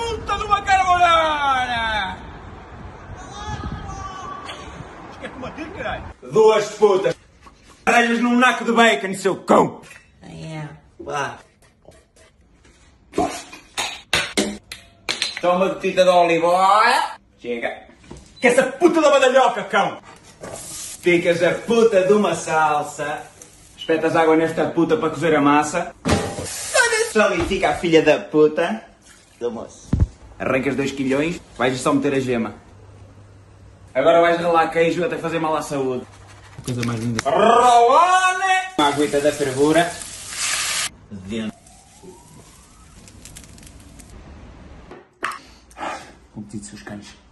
puta de uma carbonara! Quer combater, caralho? Duas putas! Caralhas num naco de bacon, seu cão! Vá. Toma uma gotita de oliva oil. Chega. Que essa puta da badalhoca, cão! Ficas a puta de uma salsa. Espetas água nesta puta para cozer a massa. Só ali fica a filha da puta do moço. Arrancas 2 quilhões, vais só meter a gema. Agora vais ralar queijo até fazer mal à saúde. Coisa mais linda. Rolone! Uma aguita da fervura. Dentro. Com pedido de seus cães.